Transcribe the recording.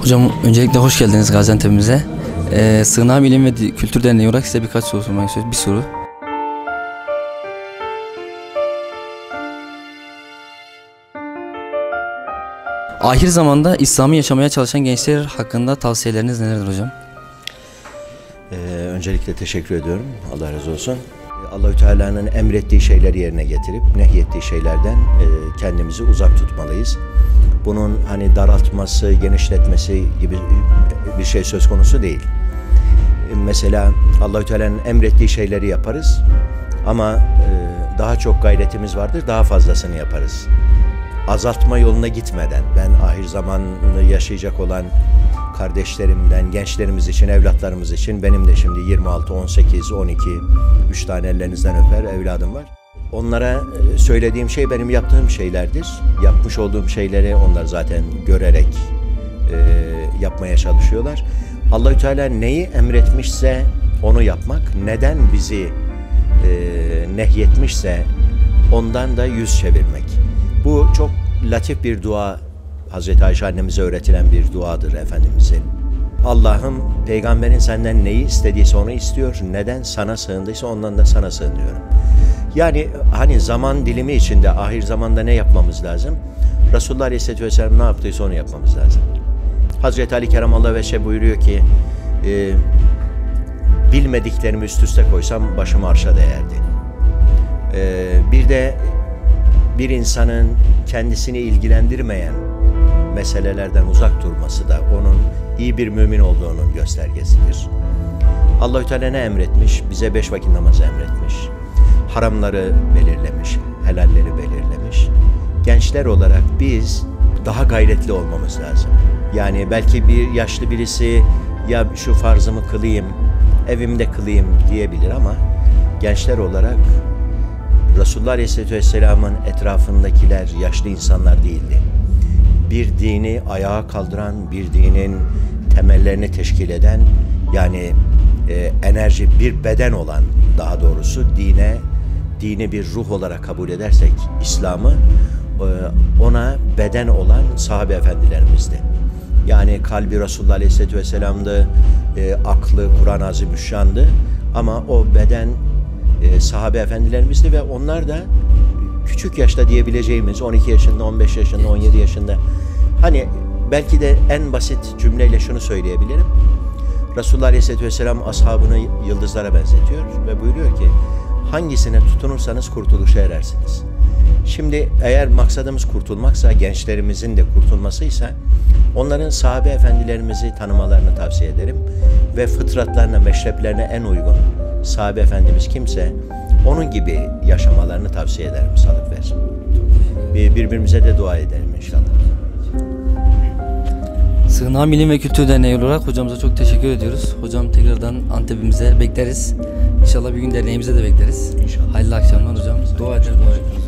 Hocam öncelikle hoş geldiniz Gaziantep'imize. Sığınağı Bilim ve Kültür Derneği olarak size birkaç soru sormak istiyoruz. Bir soru. Ahir zamanda İslam'ı yaşamaya çalışan gençler hakkında tavsiyeleriniz nelerdir hocam? Öncelikle teşekkür ediyorum. Allah razı olsun. Allahü Teala'nın emrettiği şeyleri yerine getirip nehyettiği şeylerden kendimizi uzak tutmalıyız. Bunun hani daraltması, genişletmesi gibi bir şey söz konusu değil. Mesela Allahü Teala'nın emrettiği şeyleri yaparız ama daha çok gayretimiz vardır, daha fazlasını yaparız. Azaltma yoluna gitmeden, ben ahir zamanını yaşayacak olan kardeşlerimden, gençlerimiz için, evlatlarımız için, benim de şimdi 26, 18, 12, 3 tane ellerinizden öper evladım var. Onlara söylediğim şey benim yaptığım şeylerdir. Yapmış olduğum şeyleri onlar zaten görerek yapmaya çalışıyorlar. Allahü Teala neyi emretmişse onu yapmak, neden bizi nehyetmişse ondan da yüz çevirmek. Bu çok latif bir dua, Hazreti Ayşe annemize öğretilen bir duadır Efendimizin. Allah'ım, peygamberin senden neyi istediyse onu istiyor, neden sana sığındıysa ondan da sana sığınıyorum. Yani hani zaman dilimi içinde ahir zamanda ne yapmamız lazım? Resulullah Aleyhisselatü Vesselam ne yaptıysa onu yapmamız lazım. Hazreti Ali Keramallahu Veçhe buyuruyor ki, bilmediklerimi üst üste koysam başım arşa değerdi. Bir de bir insanın kendisini ilgilendirmeyen meselelerden uzak durması da onun iyi bir mümin olduğunun göstergesidir. Allahü Teala ne emretmiş? Bize 5 vakit namazı emretmiş. Haramları belirlemiş, helalleri belirlemiş. Gençler olarak biz daha gayretli olmamız lazım. Yani belki bir yaşlı birisi ya şu farzımı kılayım, evimde kılayım diyebilir ama gençler olarak Resulullah Aleyhisselatü Vesselam'ın etrafındakiler yaşlı insanlar değildi. Bir dini ayağa kaldıran, bir dinin temellerini teşkil eden, yani enerji, bir beden olan, daha doğrusu dini bir ruh olarak kabul edersek İslam'ı, ona beden olan sahabe efendilerimizdi. Yani kalbi Resulullah Aleyhisselatü Vesselam'dı, aklı Kur'an-ı Azimüşşan'dı ama o beden sahabe efendilerimizdi ve onlar da küçük yaşta diyebileceğimiz 12 yaşında, 15 yaşında, 17 yaşında, hani belki de en basit cümleyle şunu söyleyebilirim. Resulullah Aleyhisselatü Vesselam ashabını yıldızlara benzetiyor ve buyuruyor ki hangisine tutunursanız kurtuluşa erersiniz. Şimdi eğer maksadımız kurtulmaksa, gençlerimizin de kurtulmasıysa onların sahabe efendilerimizi tanımalarını tavsiye ederim ve fıtratlarına, meşreplerine en uygun sahabe efendimiz kimse onun gibi yaşamalarını tavsiye ederim, sağlık versin. Birbirimize de dua edelim inşallah. Sığınağı Bilim ve Kültür Derneği olarak hocamıza çok teşekkür ediyoruz. Hocam tekrardan Antep'imize bekleriz. İnşallah bir gün derneğimize de bekleriz. İnşallah. Hayırlı akşamlar hocam. Dua ederiz.